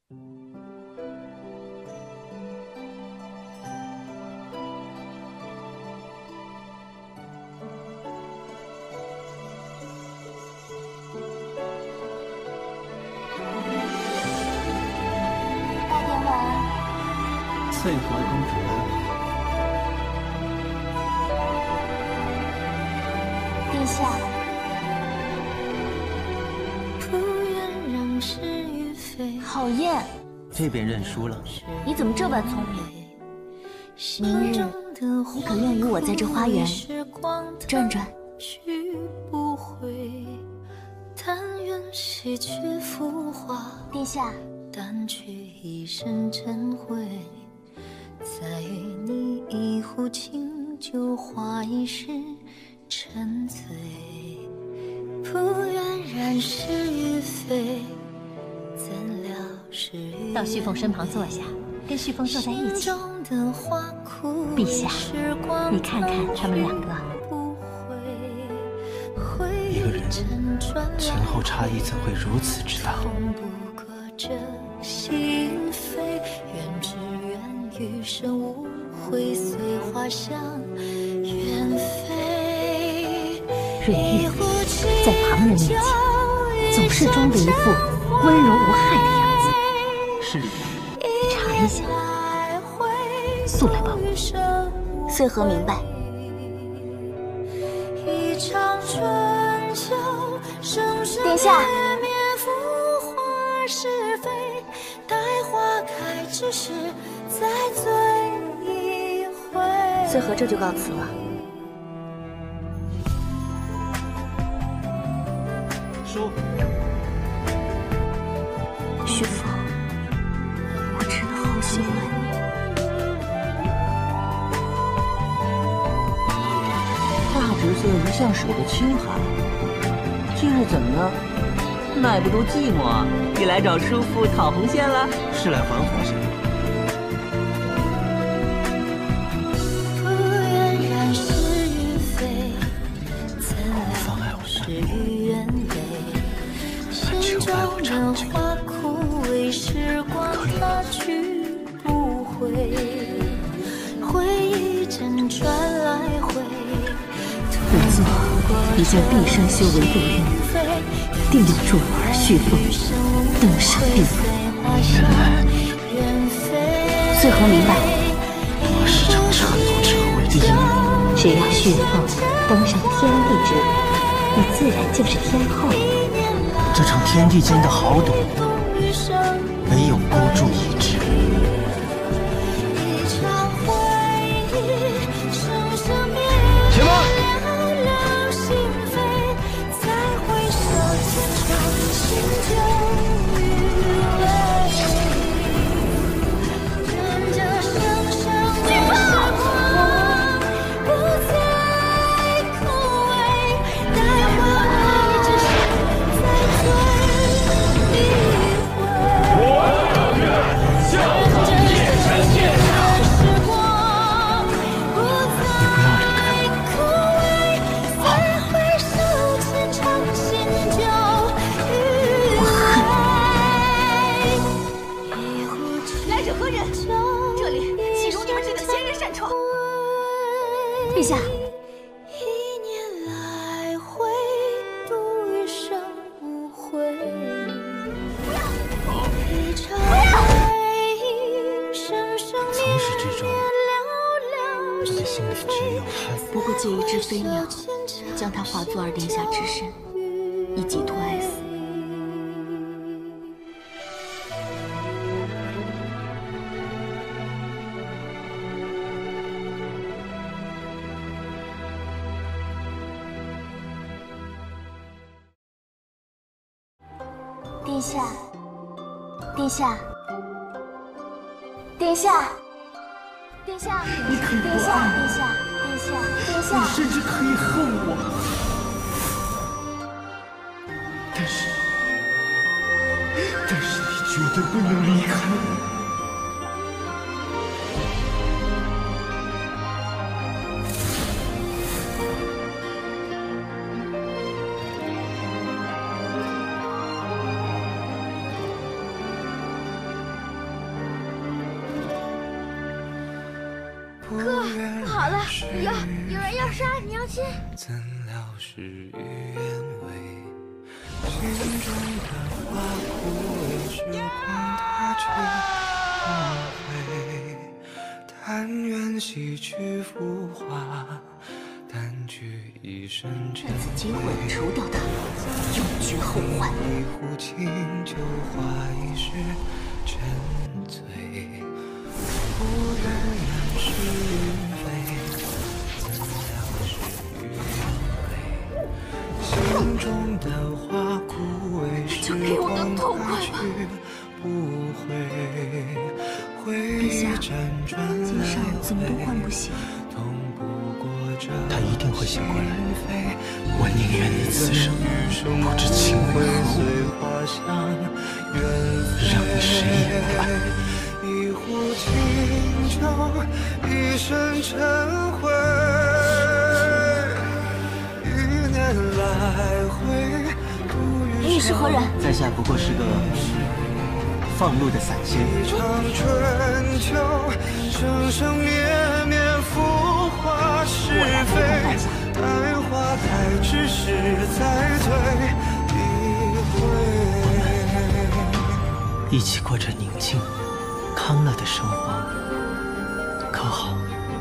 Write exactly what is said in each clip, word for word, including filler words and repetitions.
翠禾公主安好。 殿下，好艳。 这边认输了。 你怎么这般聪明？明日你可愿与我在这花园转转？殿下。 淡去一身尘灰，再与你一壶清酒，话一世沉醉。不愿染是与非，怎料是与到旭凤身旁坐下，跟旭凤坐在一起。陛下，你看看他们两个， 一个人前后差异怎会如此之大？ 这心扉，愿只愿余生无悔，随花香远飞。 瑞玉在旁人面前总是装着一副温柔无害的样子。 是李查一下，速来报我。 穗禾明白。殿下。 是非，待花开之时再醉一回。 穗禾这就告辞了。 收。 旭凤，我真的好喜欢你。 大侄子一向守得清寒，今日怎么了？ 耐不住寂寞，也来找叔父讨红线了。 是来还红线。妨碍我观摩，但求拜我长久。可以吗？ 本座已将毕生修为度日。 定要助儿旭凤登上帝位。 穗禾明白， 我是场战斗者为第一。 只要旭凤登上天地之位，你自然就是天后。 这场天地间的豪赌，唯有孤注一掷。且慢！ 陛下， 从始至终，我的心里只有他。 不过借一只飞鸟，将它化作二殿下之身，以寄托哀思。 殿下，殿下，殿下，殿下， 你可以不殿下， 爱殿下，殿下，殿下， 你甚至可以恨我，但是，但是你绝对不能离开我。 殿哥，不好了，有有人要杀你要亲。 怎料事与愿违，心中的花枯萎，时光它却不回。但愿洗去浮华，淡去一身尘这次机会除掉他，永绝后患。 一壶清酒化一世沉醉，不愿人事云飞，怎料事与愿违。心中的花枯萎，时光它去不回。 陛下，今上怎么都唤不醒？ 他一定会醒过来。我宁愿你此生不知情为何物，让你谁也不爱。 一壶清酒，一身尘灰，一年来回。 你是何人？ 在下不过是个放路的散仙。 一场春秋，生生灭灭，浮华是非。待花开之时再醉一回。 一起过着宁静、康乐的生活，可好？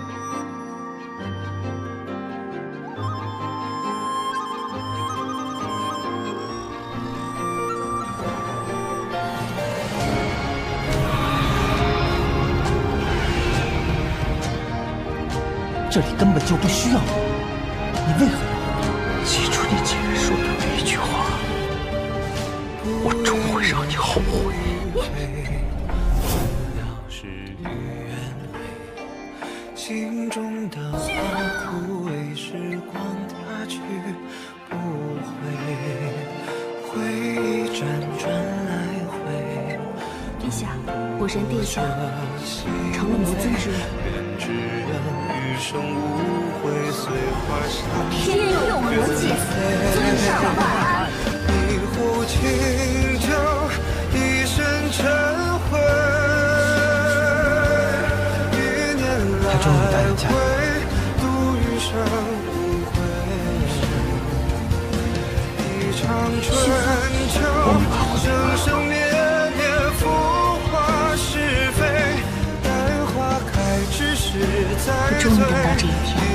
这里根本就不需要你，你为何要我？记住你今日说的那一句话，我终会让你后悔。 心中的花枯萎，时光它去不回，回忆辗转来回。 陛下，我认殿下成了魔尊之人。天佑魔界，尊上万安。 一壶清酒，一身尘灰。一年来回，度余生无悔。一场春秋，生生灭灭，浮华是非。待花开之时再醉。 终于等到这一天。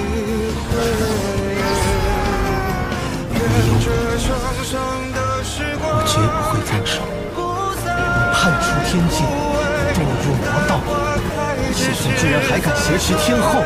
我绝不会放手，叛出天境，堕入魔道，现在居然还敢挟持天后！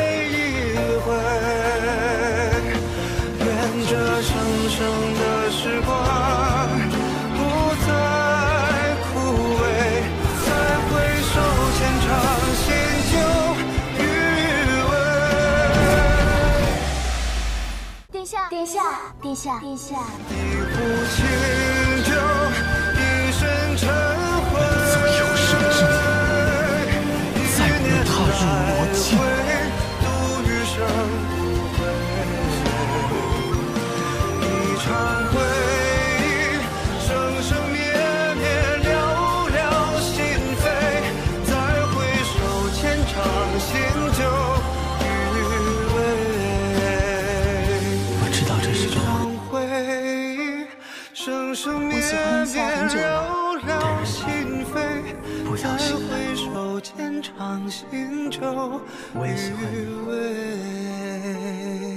愿这生生的时光不再枯萎，再回首前场新旧余味。 殿下，殿下，殿下，殿下。 一壶清酒，一身尘灰。 从有生之年，再不能踏入魔境。 度余生无悔。一场回忆，生生灭灭，寥寥心扉。再回首，前场新旧余味。 我知道这是轮回。 生生灭灭，寥寥心扉。 不要醒来， 回首，前场新旧我也喜欢你。 余味。